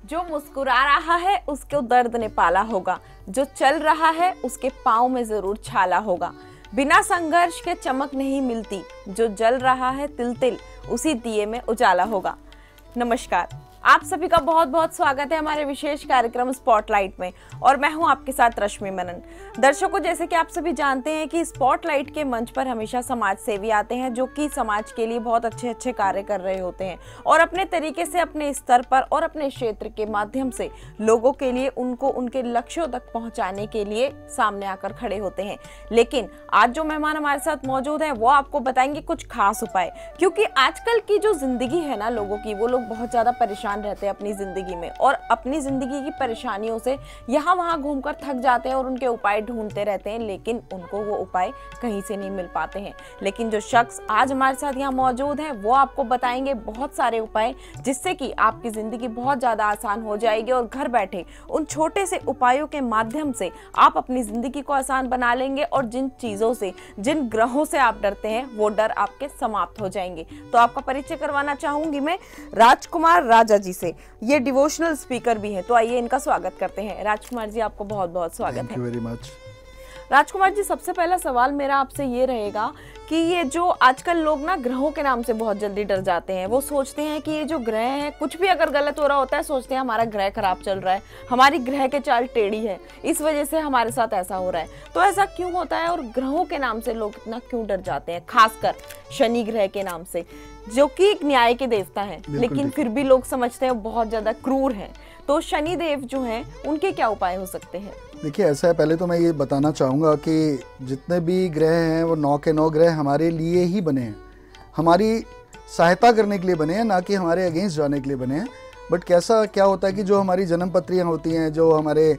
जो मुस्कुरा रहा है उसको दर्द ने पाला होगा, जो चल रहा है उसके पाँव में जरूर छाला होगा। बिना संघर्ष के चमक नहीं मिलती, जो जल रहा है तिल तिल उसी दिए में उजाला होगा। नमस्कार, आप सभी का बहुत बहुत स्वागत है हमारे विशेष कार्यक्रम स्पॉटलाइट में और मैं हूं आपके साथ रश्मि मनन। दर्शकों, जैसे कि आप सभी जानते हैं कि स्पॉटलाइट के मंच पर हमेशा समाज सेवी आते हैं जो कि समाज के लिए बहुत अच्छे अच्छे कार्य कर रहे होते हैं और अपने तरीके से अपने स्तर पर और अपने क्षेत्र के माध्यम से लोगों के लिए उनको उनके लक्ष्यों तक पहुंचाने के लिए सामने आकर खड़े होते हैं। लेकिन आज जो मेहमान हमारे साथ मौजूद हैं वो आपको बताएंगे कुछ खास उपाय, क्योंकि आजकल की जो जिंदगी है ना लोगों की, वो लोग बहुत ज्यादा परेशान रहते हैं अपनी जिंदगी में और अपनी जिंदगी की परेशानियों से यहाँ वहाँ घूमकर थक जाते हैं और उनके उपाय ढूंढते रहते हैं, लेकिन उनको वो उपाय कहीं से नहीं मिल पाते हैं। लेकिन जो शख्स आज हमारे साथ यहाँ मौजूद हैं वो आपको बताएंगे बहुत सारे उपाय जिससे कि आपकी जिंदगी बहुत ज्यादा आसान हो जाएगी और घर बैठे उन छोटे से उपायों के माध्यम से आप अपनी जिंदगी को आसान बना लेंगे और जिन चीजों से, जिन ग्रहों से आप डरते हैं वो डर आपके समाप्त हो जाएंगे। तो आपका परिचय करवाना चाहूंगी मैं राजकुमार राजा जी से। ये डिवोशनल स्पीकर भी हैं, तो आइए इनका स्वागत करते हैं। राजकुमार जी, आपको बहुत बहुत स्वागत है। Thank you very much. Rajkumar ji, सबसे पहला सवाल मेरा आपसे ये रहेगा कि ये जो आजकल लोग ना ग्रहों के नाम से बहुत जल्दी डर जाते हैं, वो सोचते हैं कि ये जो ग्रह हैं, कुछ भी अगर गलत हो रहा होता है सोचते हैं हमारा ग्रह खराब चल रहा है, हमारी ग्रह के चाल टेढ़ी है, इस वजह से हमारे साथ ऐसा हो रहा है। तो ऐसा क्यों होता है और ग्रहों के नाम से लोग इतना क्यों डर जाते हैं, खासकर शनि ग्रह के नाम से जो कि एक न्याय के देवता है, लेकिन फिर भी लोग समझते हैं वो बहुत ज्यादा क्रूर हैं। तो शनि देव जो हैं उनके क्या उपाय हो सकते हैं? देखिए, ऐसा है, पहले तो मैं ये बताना चाहूँगा कि जितने भी ग्रह हैं वो 9 के 9 ग्रह हमारे लिए ही बने हैं, हमारी सहायता करने के लिए बने हैं, ना कि हमारे अगेंस्ट जाने के लिए बने हैं। बट कैसा क्या होता है कि जो हमारी जन्म पत्रियाँ होती हैं, जो हमारे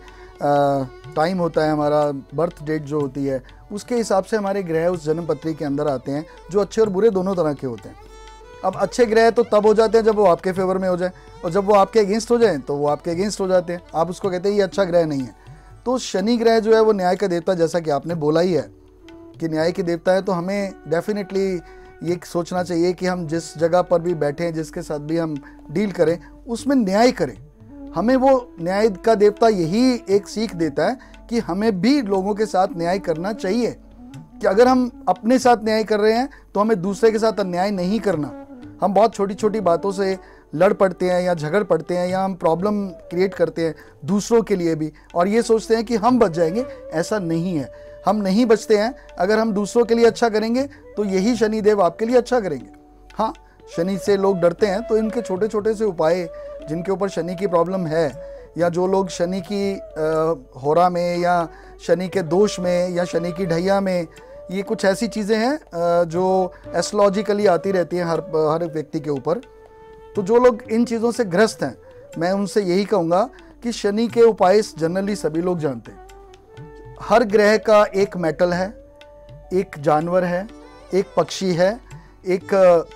टाइम होता है, हमारा बर्थ डेट जो होती है, उसके हिसाब से हमारे ग्रह उस जन्म पत्री के अंदर आते हैं, जो अच्छे और बुरे दोनों तरह के होते हैं। अब अच्छे ग्रह तो तब हो जाते हैं जब वो आपके फेवर में हो जाए, और जब वो आपके अगेंस्ट हो जाए तो वो आपके अगेंस्ट हो जाते हैं, आप उसको कहते हैं ये अच्छा ग्रह नहीं है। तो शनि ग्रह जो है वो न्याय का देवता, जैसा कि आपने बोला ही है कि न्याय के देवता है, तो हमें डेफिनेटली ये सोचना चाहिए कि हम जिस जगह पर भी बैठें, जिसके साथ भी हम डील करें, उसमें न्याय करें। हमें वो न्याय का देवता यही एक सीख देता है कि हमें भी लोगों के साथ न्याय करना चाहिए, कि अगर हम अपने साथ न्याय कर रहे हैं तो हमें दूसरे के साथ अन्याय नहीं करना। हम बहुत छोटी छोटी बातों से लड़ पड़ते हैं या झगड़ पड़ते हैं या हम प्रॉब्लम क्रिएट करते हैं दूसरों के लिए भी, और ये सोचते हैं कि हम बच जाएंगे। ऐसा नहीं है, हम नहीं बचते हैं। अगर हम दूसरों के लिए अच्छा करेंगे तो यही शनिदेव आपके लिए अच्छा करेंगे। हाँ, शनि से लोग डरते हैं, तो इनके छोटे छोटे से उपाय, जिनके ऊपर शनि की प्रॉब्लम है, या जो लोग शनि की होरा में या शनि के दोष में या शनि की ढैया में, ये कुछ ऐसी चीज़ें हैं जो एस्ट्रोलॉजिकली आती रहती हैं हर व्यक्ति के ऊपर। तो जो लोग इन चीज़ों से ग्रस्त हैं, मैं उनसे यही कहूँगा कि शनि के उपाय जनरली सभी लोग जानते हैं। हर ग्रह का एक मेटल है, एक जानवर है, एक पक्षी है, एक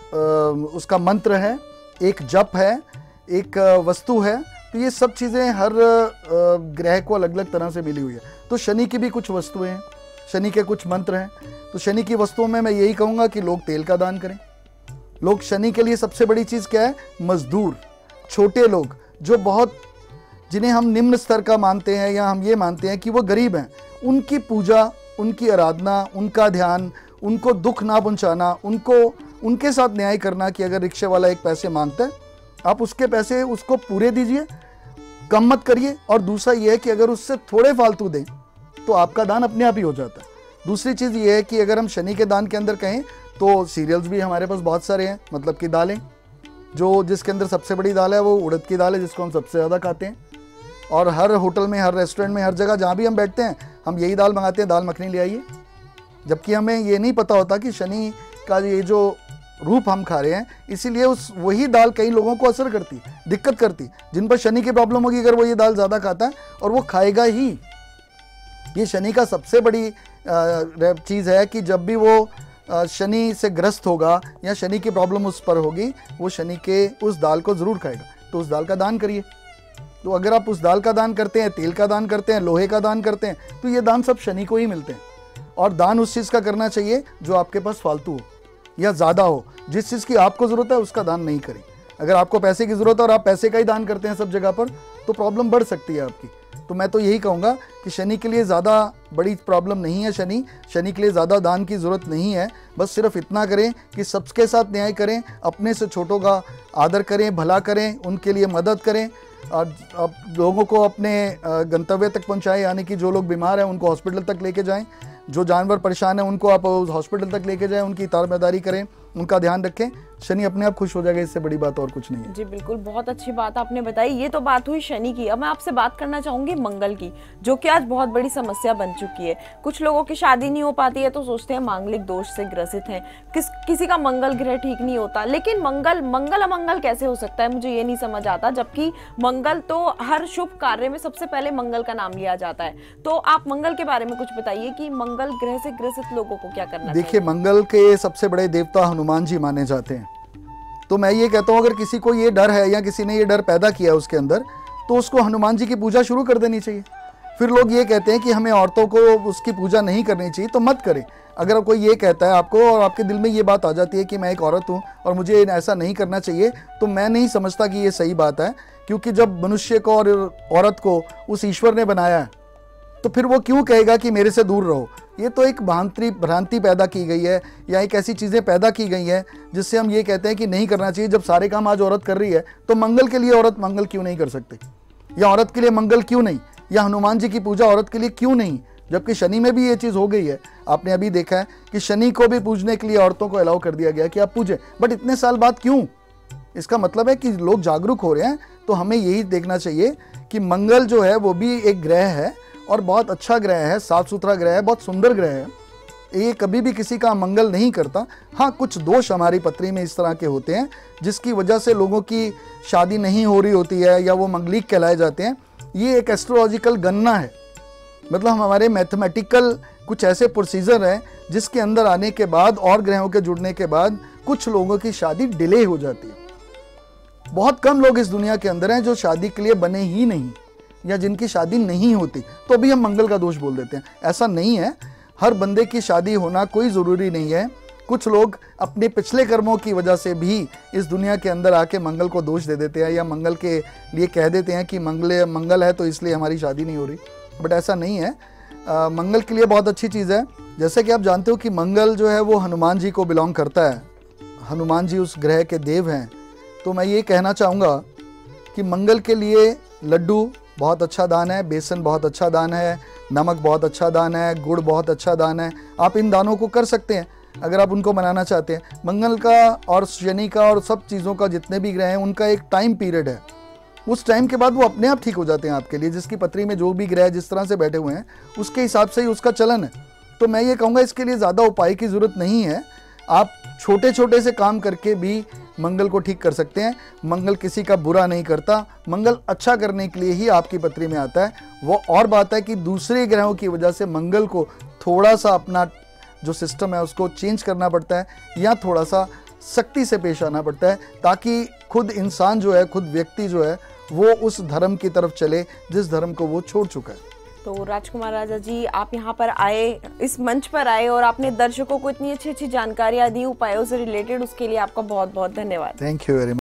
उसका मंत्र है, एक जप है, एक वस्तु है। तो ये सब चीज़ें हर ग्रह को अलग अलग तरह से मिली हुई है। तो शनि की भी कुछ वस्तुएं हैं, शनि के कुछ मंत्र हैं। तो शनि की वस्तुओं में मैं यही कहूँगा कि लोग तेल का दान करें। लोग शनि के लिए सबसे बड़ी चीज़ क्या है? मजदूर, छोटे लोग, जो बहुत, जिन्हें हम निम्न स्तर का मानते हैं या हम ये मानते हैं कि वो गरीब हैं, उनकी पूजा, उनकी आराधना, उनका ध्यान, उनको दुख ना पहुँचाना, उनके साथ न्याय करना। कि अगर रिक्शे वाला एक पैसे मांगता है, आप उसके पैसे उसको पूरे दीजिए, कम मत करिए। और दूसरा ये है कि अगर उससे थोड़े फालतू दें तो आपका दान अपने आप ही हो जाता है। दूसरी चीज़ ये है कि अगर हम शनि के दान के अंदर कहें तो सीरियल्स भी हमारे पास बहुत सारे हैं, मतलब कि दालें, जिसके अंदर सबसे बड़ी दाल है वो उड़द की दाल है, जिसको हम सबसे ज़्यादा खाते हैं। और हर होटल में, हर रेस्टोरेंट में, हर जगह जहाँ भी हम बैठते हैं, हम यही दाल मंगाते हैं, दाल मखनी ले आइए। जबकि हमें ये नहीं पता होता कि शनि का ये जो रूप हम खा रहे हैं, इसीलिए वही दाल कई लोगों को असर करती, दिक्कत करती। जिन पर शनि की प्रॉब्लम होगी, अगर वो ये दाल ज़्यादा खाता है, और वो खाएगा ही। ये शनि का सबसे बड़ी चीज़ है कि जब भी वो शनि से ग्रस्त होगा या शनि की प्रॉब्लम उस पर होगी, वो शनि के उस दाल को ज़रूर खाएगा। तो उस दाल का दान करिए। तो अगर आप उस दाल का दान करते हैं, तेल का दान करते हैं, लोहे का दान करते हैं, तो ये दान सब शनि को ही मिलते हैं। और दान उस चीज़ का करना चाहिए जो आपके पास फालतू हो या ज़्यादा हो। जिस चीज़ की आपको ज़रूरत है उसका दान नहीं करें। अगर आपको पैसे की ज़रूरत है और आप पैसे का ही दान करते हैं सब जगह पर, तो प्रॉब्लम बढ़ सकती है आपकी। तो मैं तो यही कहूँगा कि शनि के लिए ज़्यादा बड़ी प्रॉब्लम नहीं है। शनि के लिए ज़्यादा दान की ज़रूरत नहीं है। बस सिर्फ इतना करें कि सबके साथ न्याय करें, अपने से छोटों का आदर करें, भला करें, उनके लिए मदद करें, और अब लोगों को अपने गंतव्य तक पहुंचाएं, यानी कि जो लोग बीमार हैं उनको हॉस्पिटल तक लेके जाएं, जो जानवर परेशान हैं उनको आप हॉस्पिटल तक लेके जाएं, उनकी तारमेदारी करें, उनका ध्यान रखें। शनि अपने आप खुश हो जाएगा, इससे बड़ी बात और कुछ नहीं है। जी बिल्कुल, बहुत अच्छी बात आपने बताई। ये तो बात हुई शनि की। अब मैं आपसे बात करना चाहूंगी मंगल की, जो कि आज बहुत बड़ी समस्या बन चुकी है। कुछ लोगों की शादी नहीं हो पाती है तो सोचते हैं मांगलिक दोष से ग्रसित हैं, किसी का मंगल ग्रह ठीक नहीं होता। लेकिन मंगल अमंगल कैसे हो सकता है, मुझे ये नहीं समझ आता। जबकि मंगल तो हर शुभ कार्य में सबसे पहले मंगल का नाम लिया जाता है। तो आप मंगल के बारे में कुछ बताइए कि मंगल ग्रह से ग्रसित लोगों को क्या करना चाहिए। देखिए, मंगल के सबसे बड़े देवता हनुमान जी माने जाते हैं। तो मैं ये कहता हूँ, अगर किसी को ये डर है या किसी ने ये डर पैदा किया उसके अंदर, तो उसको हनुमान जी की पूजा शुरू कर देनी चाहिए। फिर लोग ये कहते हैं कि हमें औरतों को उसकी पूजा नहीं करनी चाहिए, तो मत करें। अगर कोई ये कहता है आपको और आपके दिल में ये बात आ जाती है कि मैं एक औरत हूँ और मुझे ऐसा नहीं करना चाहिए, तो मैं नहीं समझता कि ये सही बात है। क्योंकि जब मनुष्य को और औरत को उस ईश्वर ने बनाया है, तो फिर वो क्यों कहेगा कि मेरे से दूर रहो। ये तो एक भ्रांति पैदा की गई है, या एक ऐसी चीज़ें पैदा की गई हैं जिससे हम ये कहते हैं कि नहीं करना चाहिए। जब सारे काम आज औरत कर रही है, तो मंगल के लिए औरत मंगल क्यों नहीं कर सकती, या औरत के लिए मंगल क्यों नहीं, या हनुमान जी की पूजा औरत के लिए क्यों नहीं। जबकि शनि में भी ये चीज़ हो गई है। आपने अभी देखा है कि शनि को भी पूजने के लिए औरतों को अलाउ कर दिया गया कि आप पूजें, बट इतने साल बाद क्यों? इसका मतलब है कि लोग जागरूक हो रहे हैं। तो हमें यही देखना चाहिए कि मंगल जो है वो भी एक ग्रह है और बहुत अच्छा ग्रह है, साफ सुथरा ग्रह है, बहुत सुंदर ग्रह है। ये कभी भी किसी का मंगल नहीं करता। हाँ, कुछ दोष हमारी पत्री में इस तरह के होते हैं जिसकी वजह से लोगों की शादी नहीं हो रही होती है, या वो मंगलिक कहलाए जाते हैं। ये एक एस्ट्रोलॉजिकल गणना है, मतलब हमारे मैथमेटिकल कुछ ऐसे प्रोसीजर हैं जिसके अंदर आने के बाद और ग्रहों के जुड़ने के बाद कुछ लोगों की शादी डिले हो जाती है। बहुत कम लोग इस दुनिया के अंदर हैं जो शादी के लिए बने ही नहीं, या जिनकी शादी नहीं होती, तो भी हम मंगल का दोष बोल देते हैं। ऐसा नहीं है, हर बंदे की शादी होना कोई ज़रूरी नहीं है। कुछ लोग अपने पिछले कर्मों की वजह से भी इस दुनिया के अंदर आके मंगल को दोष दे देते हैं, या मंगल के लिए कह देते हैं कि मंगल है तो इसलिए हमारी शादी नहीं हो रही। बट ऐसा नहीं है। मंगल के लिए बहुत अच्छी चीज़ है। जैसे कि आप जानते हो कि मंगल जो है वो हनुमान जी को बिलोंग करता है। हनुमान जी उस ग्रह के देव हैं। तो मैं ये कहना चाहूँगा कि मंगल के लिए लड्डू बहुत अच्छा दान है, बेसन बहुत अच्छा दान है, नमक बहुत अच्छा दान है, गुड़ बहुत अच्छा दान है। आप इन दानों को कर सकते हैं अगर आप उनको मनाना चाहते हैं। मंगल का और शनि का और सब चीज़ों का जितने भी ग्रह हैं उनका एक टाइम पीरियड है। उस टाइम के बाद वो अपने आप ठीक हो जाते हैं आपके लिए। जिसकी पत्री में जो भी ग्रह जिस तरह से बैठे हुए हैं उसके हिसाब से ही उसका चलन है। तो मैं ये कहूँगा इसके लिए ज़्यादा उपाय की ज़रूरत नहीं है। आप छोटे छोटे से काम करके भी मंगल को ठीक कर सकते हैं। मंगल किसी का बुरा नहीं करता, मंगल अच्छा करने के लिए ही आपकी पत्री में आता है। वो और बात है कि दूसरे ग्रहों की वजह से मंगल को थोड़ा सा अपना जो सिस्टम है उसको चेंज करना पड़ता है, या थोड़ा सा सख्ती से पेश आना पड़ता है, ताकि खुद इंसान जो है, खुद व्यक्ति जो है, वो उस धर्म की तरफ चले जिस धर्म को वो छोड़ चुका है। तो राजकुमार राजा जी, आप यहाँ पर आए, इस मंच पर आए और आपने दर्शकों को इतनी अच्छी अच्छी जानकारियाँ दी उपायों से रिलेटेड, उसके लिए आपका बहुत बहुत धन्यवाद। Thank you very much.